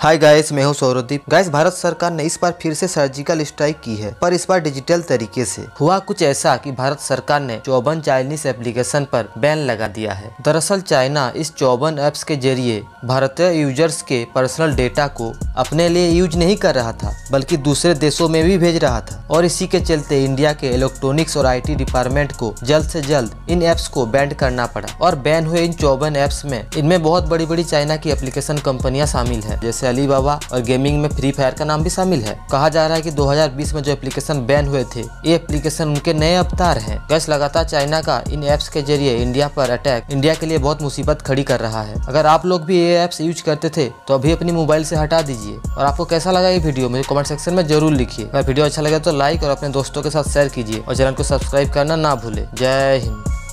Hi guys, मैं हूं सौरदीप। Guys, Bharat सरकार ने इस बार फिर से सर्जिकल स्ट्राइक की है, पर इस बार डिजिटल तरीके से। हुआ कुछ ऐसा कि भारत सरकार ने 54 चाइनीज एप्लीकेशन पर बैन लगा दिया है। दरअसल चाइना इस 54 ऐप्स के जरिए भारतीय यूजर्स के पर्सनल डेटा को अपने लिए यूज नहीं कर रहा था, बल्कि दूसरे देशों में भी भेज रहा था। और इसी के चलते इंडिया के इलेक्ट्रॉनिक्स और IT डिपार्टमेंट को जल्द से जल्द इन ऐप्स को बैन करना पड़ा। और बैन हुए इन 54 ऐप्स में इनमें बहुत बड़ी बड़ी चाइना की एप्लीकेशन कंपनियां शामिल है, जैसे अलीबाबा, और गेमिंग में फ्री फायर का नाम भी शामिल है। कहा जा रहा है कि 2020 में जो एप्लीकेशन बैन हुए थे, ये एप्लीकेशन उनके नए अवतार हैं। गैस, लगातार चाइना का इन ऐप्स के जरिए इंडिया पर अटैक इंडिया के लिए बहुत मुसीबत खड़ी कर रहा है। अगर आप लोग भी ये ऐप्स यूज करते थे तो अभी अपनी मोबाइल से हटा दीजिए। और आपको कैसा लगा ये वीडियो मुझे कमेंट सेक्शन में जरूर लिखिए। अगर वीडियो अच्छा लगे तो लाइक और अपने दोस्तों के साथ शेयर कीजिए और चैनल को सब्सक्राइब करना ना भूले। जय हिंद।